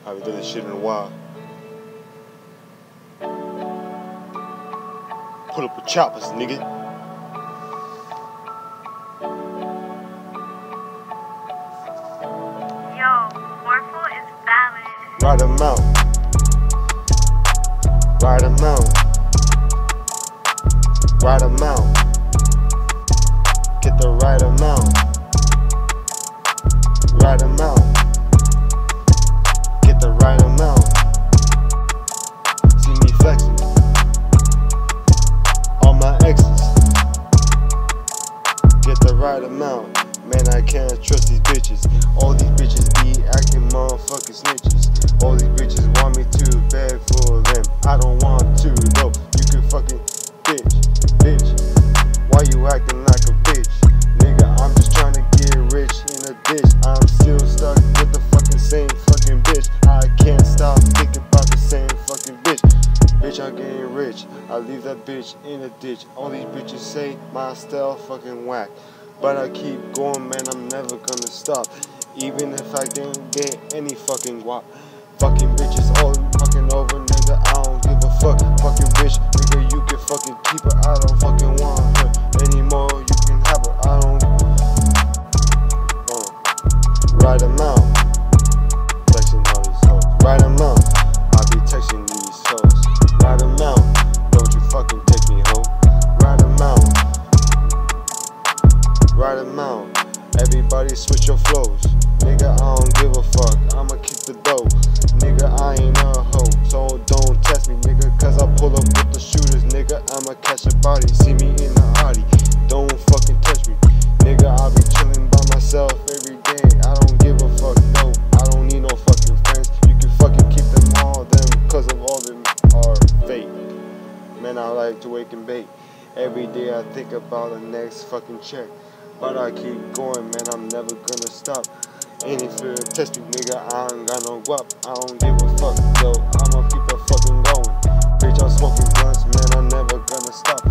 Haven't done this shit in a while. Pull up with choppers, nigga. Yo, Warful is valid. Ride 'em out. Ride 'em out. Ride 'em out. Get the right amount. Ride 'em out. Get the right amount. See me flexing. All my exes. Get the right amount. Man, I can't trust these bitches. All these bitches be acting motherfucking snitches. All these bitches want me to beg for them. I don't want to though. You can fucking bitch. Why you acting like a bitch? Nigga, I'm just trying to get rich in a ditch. I'm still stuck with the fucking same fucking bitch. I can't stop thinking about the same fucking bitch. Bitch, I'm getting rich. I leave that bitch in a ditch. All these bitches say my style fucking whack. But I keep going, man, I'm never gonna stop. Even if I didn't get any fucking guap. Fucking bitches all fucking over, nigga, I don't give a fuck. Fucking bitch, nigga, you can fucking keep her. I don't fucking want her anymore. You can have her, I don't. Ride 'em out. Texting all these hoes. Ride 'em out. I be texting these hoes. Ride 'em out. Don't you fucking take me, ho. Ride 'em out. Ride 'em out. Everybody switch your flows. Nigga, I don't give a fuck. I'ma kick the dough. Nigga, I ain't a hoe. So don't test me, nigga, cause I pull up with the shooters. Nigga, I'ma catch a body. See me in the Audi. Don't fucking touch me. Nigga, I be chillin' by myself every day. I don't give a fuck, no. I don't need no fucking friends. You can fucking keep them all, cause of all them are fake. Man, I like to wake and bake. Every day I think about the next fucking check. But I keep going, man, I'm never gonna stop. And if you test me, nigga, I ain't got no guap. I don't give a fuck, yo, I'ma keep it fucking going. Bitch, I'm smoking blunts, man, I'm never gonna stop.